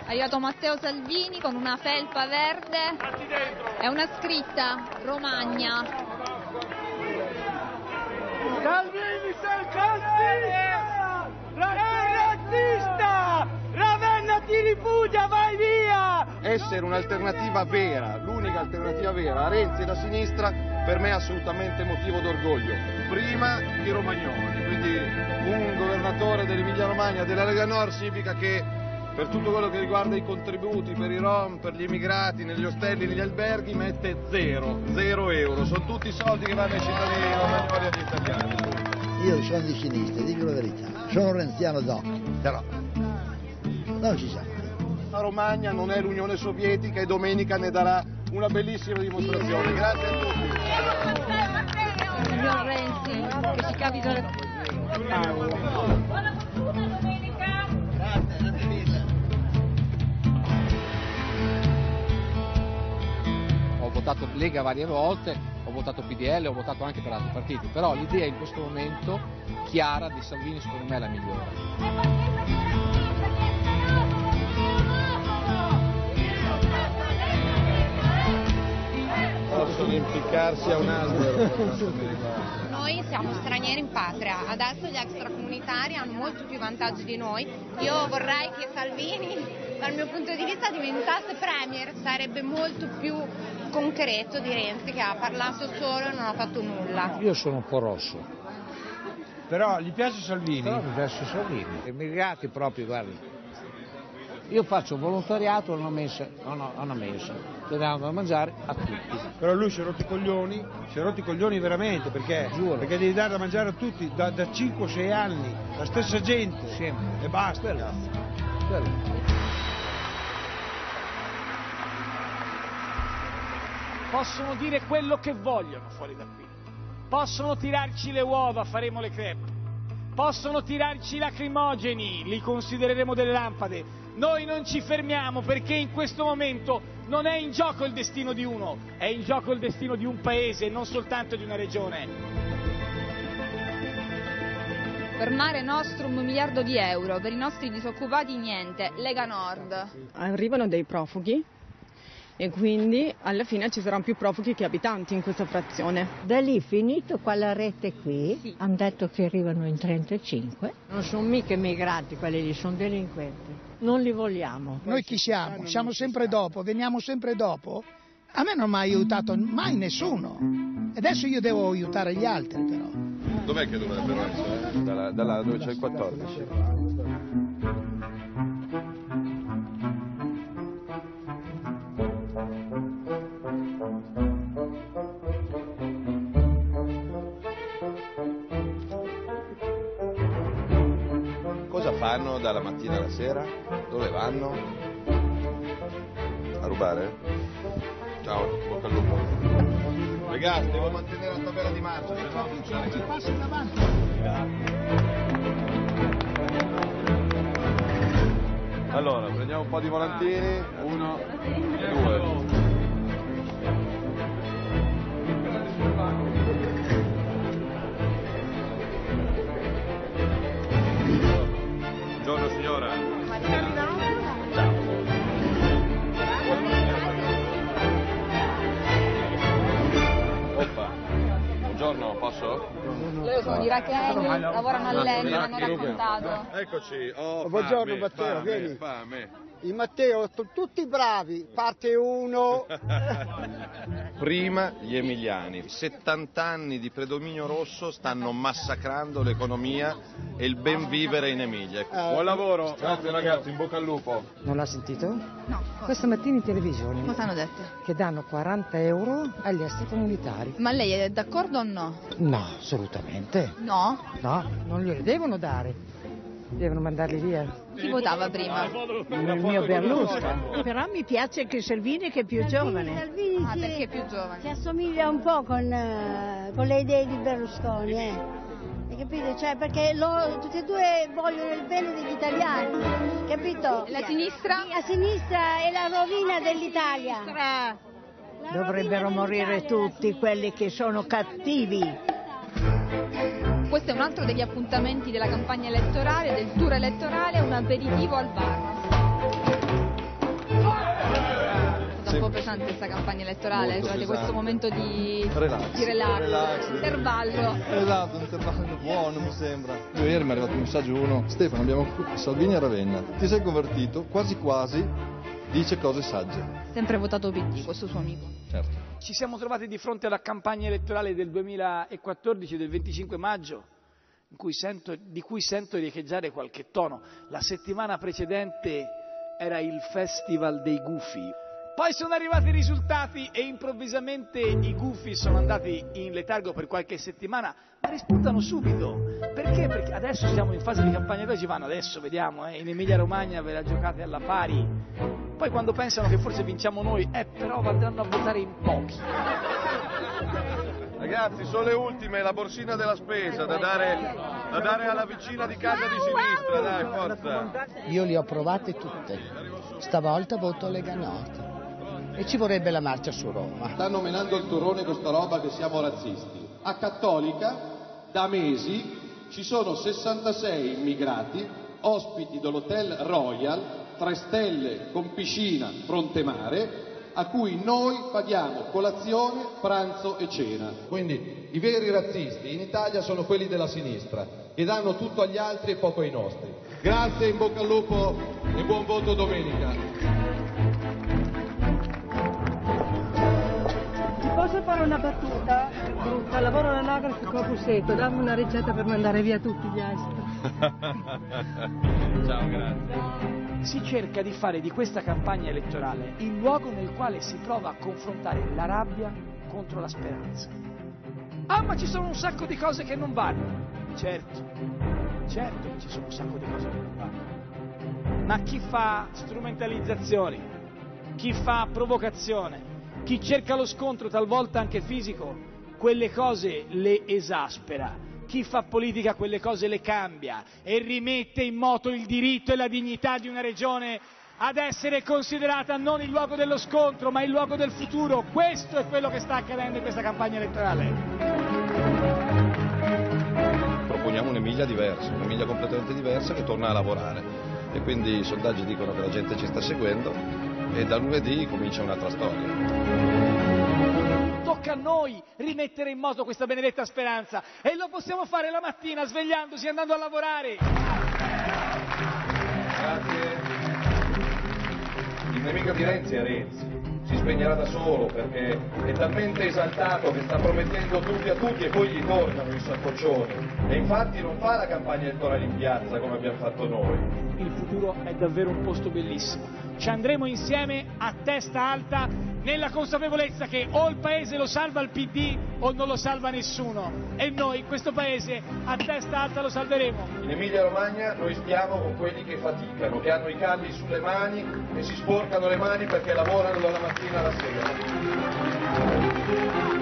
Ha arrivato Matteo Salvini con una felpa verde e una scritta Romagna. Salvini sei cazzista! Razzista! Ravenna ti ripudia, vai via! Essere un'alternativa vera, l'unica alternativa vera a Renzi e la sinistra, per me è assolutamente motivo d'orgoglio, prima i romagnoli, quindi un governatore dell'Emilia Romagna della Lega Nord significa che per tutto quello che riguarda i contributi per i rom, per gli immigrati, negli ostelli, negli alberghi mette 0 euro, sono tutti soldi che vanno ai cittadini romagnoli e agli italiani. Io sono di sinistra, dico la verità, sono renziano d'occhio, però non ci siamo. La Romagna non è l'Unione Sovietica e domenica ne darà una bellissima dimostrazione. Grazie a tutti. Signor Renzi, che ci capita le... Buona fortuna domenica! Grazie mille. Ho votato Lega varie volte, ho votato PDL, ho votato anche per altri partiti, però l'idea in questo momento chiara di Salvini secondo me è la migliore. Possono impiccarsi a un albero. Noi siamo stranieri in patria, adesso gli extracomunitari hanno molto più vantaggi di noi. Io vorrei che Salvini, dal mio punto di vista, diventasse premier, sarebbe molto più concreto di Renzi che ha parlato solo e non ha fatto nulla. Io sono un po' rosso. Però gli piace Salvini? Però mi piace Salvini. Emigrati proprio, guardi. Io faccio volontariato, ho una mensa, che danno da mangiare a tutti. Però lui si è rotto i coglioni veramente, perché? Giuro. Perché devi dare da mangiare a tutti, da 5-6 anni, la stessa gente. Sempre. E basta. Quello. Possono dire quello che vogliono fuori da qui. Possono tirarci le uova, faremo le crepe. Possono tirarci i lacrimogeni, li considereremo delle lampade. Noi non ci fermiamo perché in questo momento non è in gioco il destino di uno, è in gioco il destino di un paese, non soltanto di una regione. Per Mare Nostrum 1 miliardo di euro, per i nostri disoccupati niente, Lega Nord. Arrivano dei profughi e quindi alla fine ci saranno più profughi che abitanti in questa frazione. Da lì finito quella rete qui, sì. Hanno detto che arrivano in 35. Non sono mica emigrati quelli lì, sono delinquenti. Non li vogliamo. Noi chi siamo? Siamo sempre dopo, veniamo sempre dopo. A me non mi ha aiutato mai nessuno. E adesso io devo aiutare gli altri però. Dov'è che dovrebbero essere? Dalla dove c'è il 14. Cosa fanno dalla mattina alla sera? Dove vanno? A rubare? Ciao, bocca al lupo. Ragazzi, devo mantenere la tabella di marcia, se no non c'è. Ci passi davanti. Allora, prendiamo un po' di volantini. 1, 2. Buongiorno signora. Oppa. Buongiorno, posso? Loro sono di Rachele, lavorano all'ENI, mi hanno raccontato. Eccoci. Buongiorno Matteo, vieni. Fame. Il Matteo, tutti bravi, parte uno. Prima gli emiliani, 70 anni di predominio rosso stanno massacrando l'economia e il ben vivere in Emilia. Buon lavoro. Grazie ragazzi, in bocca al lupo. Non l'ha sentito? No. Questa mattina in televisione. Cosa hanno detto? Che danno 40 euro agli extracomunitari. Ma lei è d'accordo o no? No, assolutamente. No? No, non glieli devono dare. Devono mandarli via. Chi votava prima? Il mio Berlusconi. Però mi piace che Salvini che è più giovane. Salvini perché è più giovane? Si assomiglia un po' con le idee di Berlusconi, Hai capito? Cioè, perché tutti e due vogliono il bene degli italiani, capito? E la sinistra? La sinistra è la rovina dell'Italia. Dovrebbero morire tutti quelli che sono cattivi. Questo è un altro degli appuntamenti della campagna elettorale, del tour elettorale, un aperitivo al bar. un po' pesante questa campagna elettorale, trovate questo momento di relax, intervallo. Esatto, un intervallo buono mi sembra. Io ieri mi è arrivato un messaggio uno: Stefano, abbiamo Salvini a Ravenna, ti sei convertito? Quasi quasi dice cose sagge. Sempre votato PD, questo suo amico. Certo. Ci siamo trovati di fronte alla campagna elettorale del 2014, del 25 maggio, di cui sento riecheggiare qualche tono. La settimana precedente era il Festival dei Gufi. Poi sono arrivati i risultati e improvvisamente i gufi sono andati in letargo per qualche settimana, ma rispuntano subito. Perché? Perché adesso siamo in fase di campagna elettorale, ci vanno adesso, vediamo, in Emilia Romagna ve la giocate alla pari. Poi quando pensano che forse vinciamo noi, però andranno a votare in pochi. Ragazzi, sono le ultime, la borsina della spesa da dare alla vicina di casa di sinistra, dai, forza. Io le ho provate tutte, stavolta voto Lega Nord. E ci vorrebbe la marcia su Roma. Stanno menando il turrone con sta roba che siamo razzisti. A Cattolica, da mesi, ci sono 66 immigrati, ospiti dell'Hotel Royal, 3 stelle con piscina fronte mare, a cui noi paghiamo colazione, pranzo e cena. Quindi i veri razzisti in Italia sono quelli della sinistra, che danno tutto agli altri e poco ai nostri. Grazie, in bocca al lupo e buon voto domenica. Posso fare una battuta? Brutta, lavoro all'anagrafe Corpo Secco, dammi una ricetta per mandare via tutti gli esteri. Ciao, grazie. Si cerca di fare di questa campagna elettorale il luogo nel quale si prova a confrontare la rabbia contro la speranza. Ah, ma ci sono un sacco di cose che non vanno. Certo che ci sono un sacco di cose che non vanno. Ma chi fa strumentalizzazioni, chi fa provocazione, chi cerca lo scontro, talvolta anche fisico, quelle cose le esaspera. Chi fa politica quelle cose le cambia e rimette in moto il diritto e la dignità di una regione ad essere considerata non il luogo dello scontro, ma il luogo del futuro. Questo è quello che sta accadendo in questa campagna elettorale. Proponiamo un'Emilia diversa, un'Emilia completamente diversa che torna a lavorare. E quindi i sondaggi dicono che la gente ci sta seguendo. E da lunedì comincia un'altra storia. Tocca a noi rimettere in moto questa benedetta speranza e lo possiamo fare la mattina svegliandosi e andando a lavorare. Grazie. Il nemico di Renzi è Renzi. Si spegnerà da solo perché è talmente esaltato che sta promettendo tutti a tutti e poi gli tornano i saccoccioni. E infatti non fa la campagna elettorale in piazza come abbiamo fatto noi. Il futuro è davvero un posto bellissimo. Ci andremo insieme a testa alta nella consapevolezza che o il paese lo salva il PD o non lo salva nessuno. E noi questo paese a testa alta lo salveremo. In Emilia Romagna noi stiamo con quelli che faticano, che hanno i calli sulle mani e si sporcano le mani perché lavorano dalla mattina alla sera.